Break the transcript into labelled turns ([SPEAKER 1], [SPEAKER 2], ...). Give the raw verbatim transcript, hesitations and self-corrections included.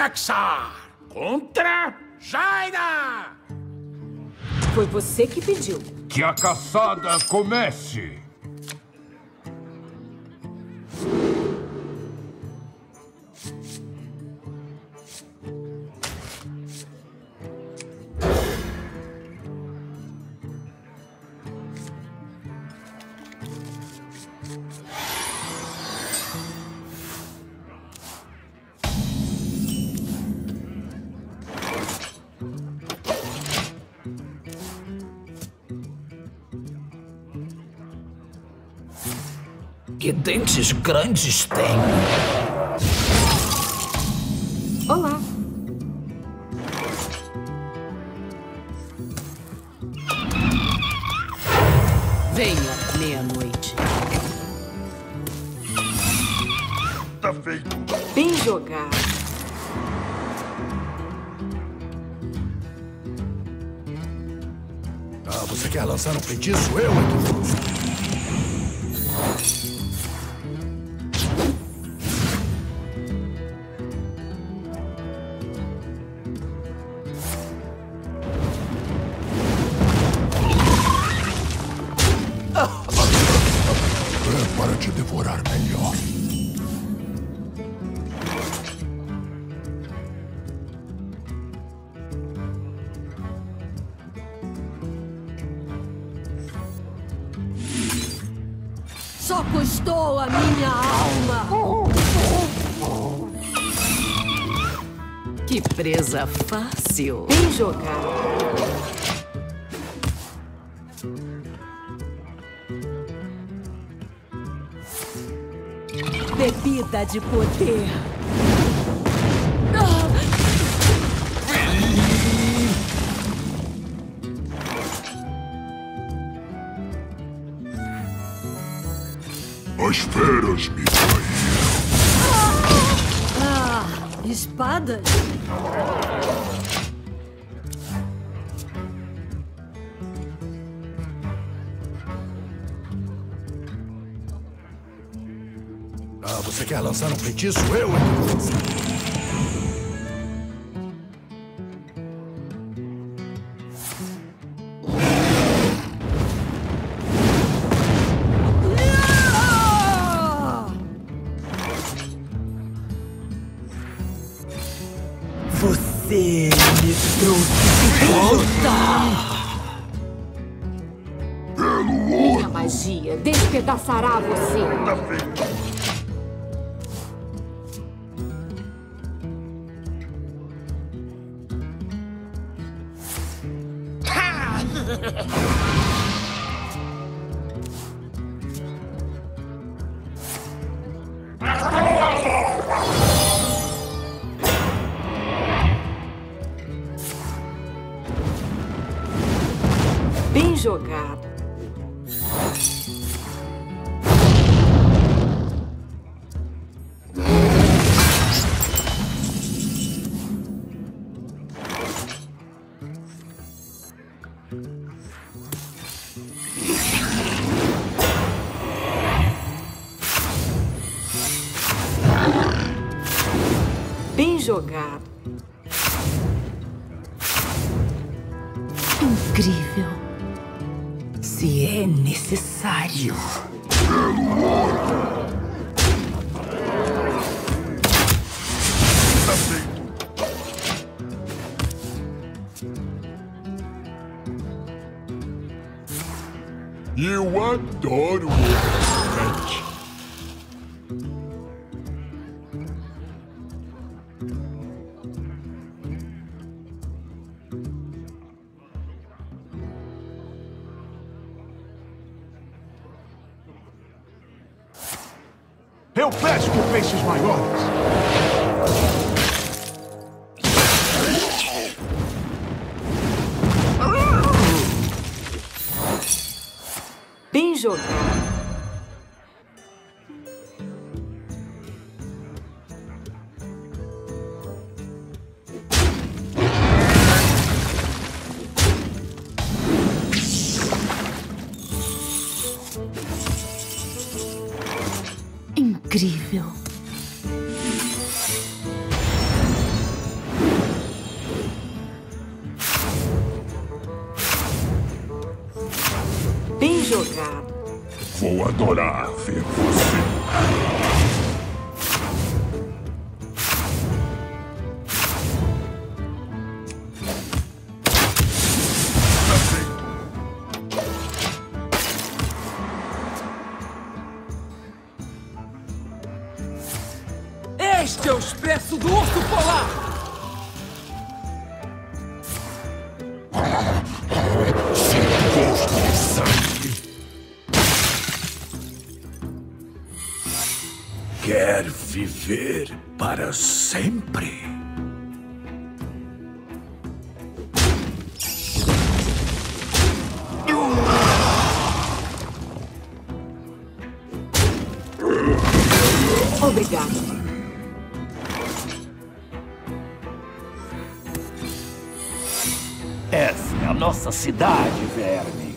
[SPEAKER 1] Jaxar contra Jaina!
[SPEAKER 2] Foi você que pediu.
[SPEAKER 3] Que a caçada comece!
[SPEAKER 4] Que dentes grandes tem!
[SPEAKER 2] Olá. Venha, meia-noite.
[SPEAKER 3] Tá feito!
[SPEAKER 2] Bem jogado.
[SPEAKER 5] Ah, você quer lançar um feitiço? Eu é que vou. Para te devorar melhor.
[SPEAKER 2] Só custou a minha alma.
[SPEAKER 4] Que presa fácil!
[SPEAKER 2] Bem jogado. Bebida de poder.
[SPEAKER 5] As feras me traíram.
[SPEAKER 2] Ah, espadas?
[SPEAKER 5] Ah, você quer lançar um feitiço? Eu é que vou lançar.
[SPEAKER 4] Você me trouxe de volta!
[SPEAKER 5] Pelo ouro!
[SPEAKER 2] Minha magia despedaçará você.
[SPEAKER 3] Tá feito!
[SPEAKER 2] Bem jogado. Bem jogado.
[SPEAKER 4] Incrível! Se é necessário.
[SPEAKER 5] Pelo ouro!
[SPEAKER 3] Tá feito! Eu adoro o
[SPEAKER 5] Eu pesco peixes maiores.
[SPEAKER 2] Bem jogado.
[SPEAKER 4] Incrível!
[SPEAKER 2] jogado.
[SPEAKER 3] Vou adorar ver você. Tá feito.
[SPEAKER 6] Este é o expresso do urso polar!
[SPEAKER 3] Gosto de sangue.
[SPEAKER 1] Quer viver para sempre?
[SPEAKER 2] Obrigado.
[SPEAKER 1] Essa é a nossa cidade, verme.